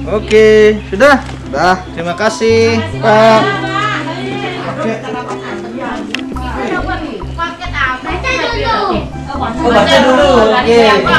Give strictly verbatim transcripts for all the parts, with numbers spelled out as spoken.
Oke, sudah. Dah, terima kasih, Pak. Oke. Oh, baca dulu. Oke.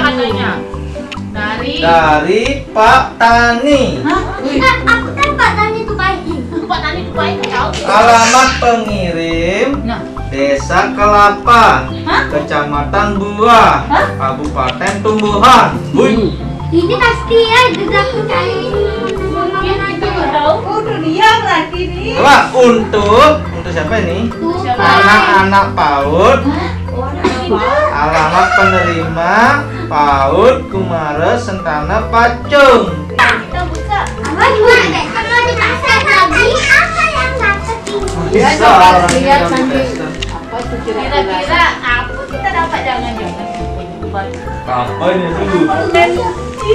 Dari Dari Pak Tani. Aku kan Pak Tani tuh baik. Pak Tani itu baik tahu. Alamat pengirim Nah, Desa Kelapa, Hah? Kecamatan Buah, Hah? Kabupaten Tumbuhan. Wih. Ini pasti ya juga cari. mungkin itu nggak tahu. Udah dia berarti nih. Coba untuk untuk siapa ini? Anak-anak PAUD. Alamat penerima PAUD Kumara Sentana Pacung. Kita buka. Apa juga? Kalau dipaksa lagi apa yang dapat ini? Bisa. lihat nanti. Apa tuh Kira-kira apa kita dapat jangan-jangan Apa ini dulu?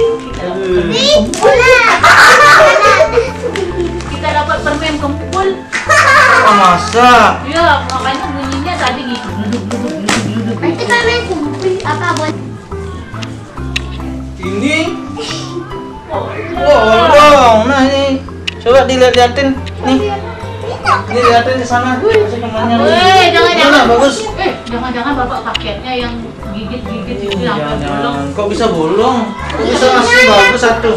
kita dapat permen kempul. Oh, masa? Iya, makanya bunyinya tadi gitu. Duduk, duduk, duduk, duduk. Nanti kalian kumpul apa buat? Ini bolong. Nah ini coba dilihat-lihatin nih. Ini lihatin di sana. Masih temannya. Eh, jangan-jangan. Mana, bagus. Eh, jangan-jangan bapak paketnya yang gigit-gigit itu Iya, sampai bolong. jangan. Kok bisa bolong? Kok bisa masih bagus satu?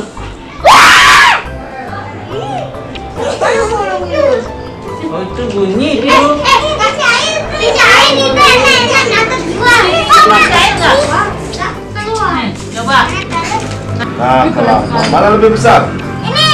Oh itu bunyi itu. Eh, kasih air. Kasih air di sana. Yang atas gua. Kasih air nggak? Keluar. Nih, coba. Nah, kelapa. Mana lebih besar? Ini.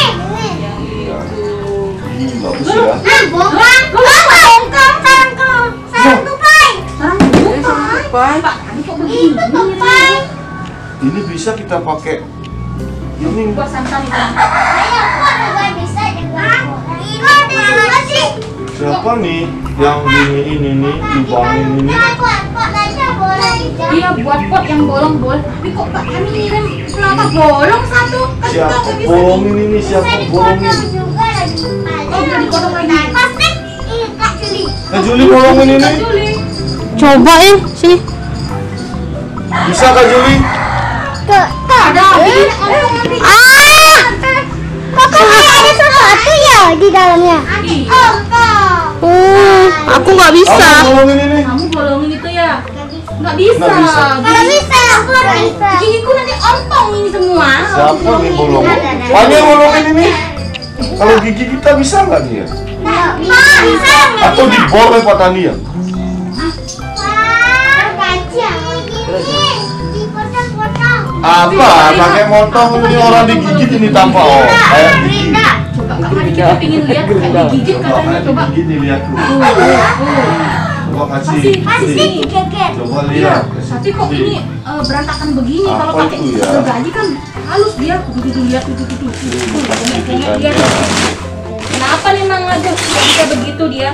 Hmm, bagus ya. Ah, bongkang. Bongkang. Sarang kau. Sarang tupai. Pak, Itu tupai. Ini bisa kita pakai ini. Buat santan itu. Ayo, aku juga bisa juga. Ini ada sih. Siapa nih yang ini ini nih dibangin ini? Kuat, kuat aja boleh. Iya, buat pot yang bolong-bolong. Tapi kok Pak kami ngirim kenapa bolong satu? Kan Siapa kita bisa bolongin ini? Bisa Siapa dipotong bolongin? juga lagi. Oh, udah dipotong lagi. Pasti. Iya, Kak Juli. Kak Juli bolongin ini? Juli. Coba ya, sini. Bisa Kak Juli? Ke, Ada. Ah! Kok kayak ada sesuatu ya di dalamnya? Iya. Oh, kok. Hmm, aku nggak bisa. Kamu bolongin ini? Kamu bolongin itu ya? Nggak bisa. Nggak bisa. Kalau bisa, aku harus bisa. Gigiku nanti ontong ini semua. Siapa nih bolongin? Banyak bolongin ini? Kalau gigi kita bisa nggak nih ya? Nah, bisa. Atau dibor oleh Pak Tani ya? Wah, baca. Gini, dipotong-potong. Apa? Pakai motong ini orang digigit ini tanpa oh kayak gigi. Coba Kak Mari kita pengen lihat kayak digigit Coba katanya. kayak Coba. digigit nih lihat dulu. Coba kasih. Kasih, Pasti kasih. dikeker. Coba Iya, lihat. tapi kok ini eh, berantakan begini kalau Apa pakai itu ya? gergaji kan halus dia. Tuh, tuh, tuh, lihat tuh, tuh, tuh, tuh. Tuh, bengek-bengek dia. Kenapa nih Mang aja bisa begitu dia?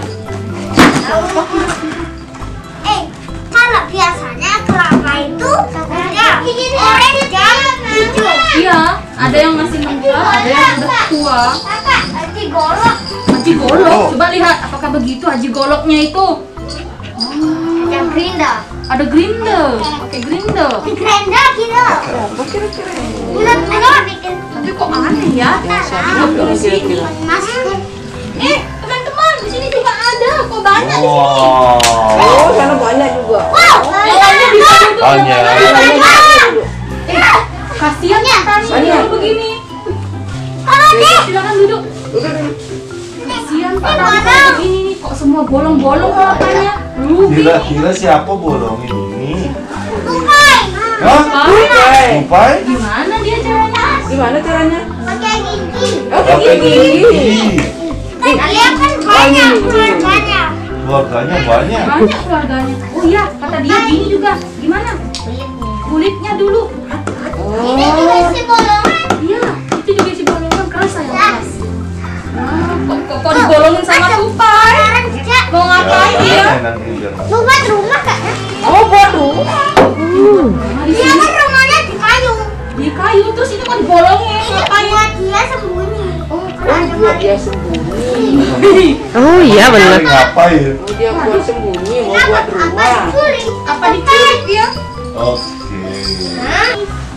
Eh, kalau biasanya kelapa itu ada orange dan hijau. Iya, ada yang masih mentah, ada yang udah tua. Kakak, nanti golok. Haji golok, coba lihat apakah begitu haji goloknya itu? Ada gerinda. Ada grinder, pakai grinder. Di gerinda kita. Bulat bulat bikin. Tapi kok aneh ya? Belum di sini. Masuk. Eh, teman-teman, di sini juga ada. Kok banyak di sini? Wow. oh, sana banyak juga. Wow, Yang lainnya di sana tuh. Banyak. Eh, kasihan ya tani Banyak. kalau begini. kalau deh. Silakan duduk. Kasihan Pak Tani kalau begini nih, kok semua bolong-bolong kelapanya. Rugi. Kira-kira siapa bolongin ini? Tupai. Hah? Oke. Tupai? Gimana dia caranya? Gimana caranya? Pakai gigi. Oh, Pakai gigi. gigi. Kalian kan banyak keluarganya. Keluarganya banyak. Banyak keluarganya. Oh iya, kata dia gini juga. Gimana? Kulitnya dulu. Ini juga si bolongan. Iya, itu juga si bolongan kerasa ya keras. Nah, kok, kok, kok dibolongin sama tupai? Sekarang juga. Mau ngapain Ya, dia? nanti biar Mau buat rumah kak? Oh, baru. Nah, di Dia sini kan rumahnya di kayu. di kayu terus itu kan dibolongin. Ini Ngapain? buat dia sembunyi. Oh, Oh, buat dia sembunyi. Oh iya benar. ngapain? Oh, dia buat sembunyi, mau buat Apa rumah. diculik? Apa diculik dia? Oke. Hah?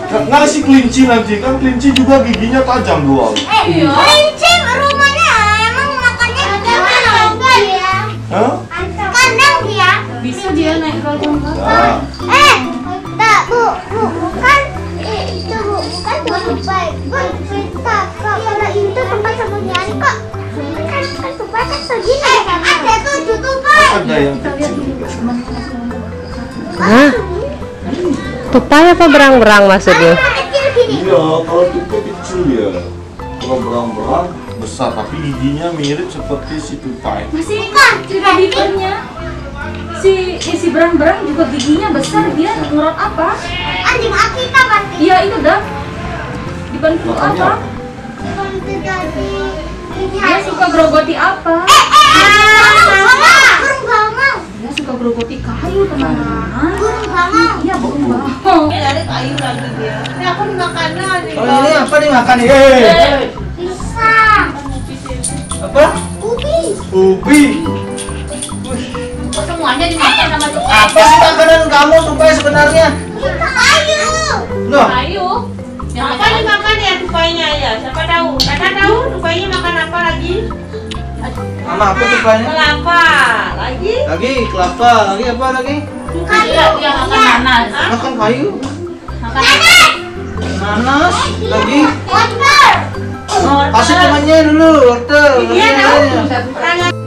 Ng- ngasih kelinci nanti kan kelinci juga giginya tajam doang. Eh, kelinci rumahnya emang makannya gimana? Enggak ya? Hah? Kandang dia. Bisa dia naik roda empat. Nah, Eh, tak bu, bu, bukan eh, itu bu, bukan tupai. Bu, cerita kak, kalau itu tempat sembunyian kok. Kan, kan tupai kan segini. Eh, ada tujuh tupai. ada yang kecil juga. Hah? Tupai apa berang-berang maksudnya? Ah, kecil gini. Iya, kalau tupai kecil ya. Kalau berang-berang besar, tapi giginya mirip seperti si tupai. Masih cerita dippernya. Si eh, si berang-berang juga giginya besar, dia ngurut apa? Anjing Akita pasti. Iya itu dah. Dibantu Makanya. apa? Kalau terjadi ini Dia suka grogoti apa? Eh, eh, burung bangau, burung bangau, Dia suka grogoti kayu teman-teman. burung bangau. Iya burung bangau. Oh ini apa dimakan nih? Hei, Pisang, apa? ubi. Ubi. Semuanya dimakan sama tuh. Apa sih makanan kamu tupai sebenarnya? Kita kayu. Loh, Kayu. Yang Apa dimakan ya tupainya ya? Siapa tahu? Kakak tahu tupainya makan apa lagi? mama apa tupainya? Kelapa. Lagi? Lagi kelapa, lagi apa lagi? Kayu. dia makan nanas. Makan kayu, Nanas. nanas, lagi. Water. Kasih temannya dulu, wortel. Iya lagi tahu. yang lainnya. Tangan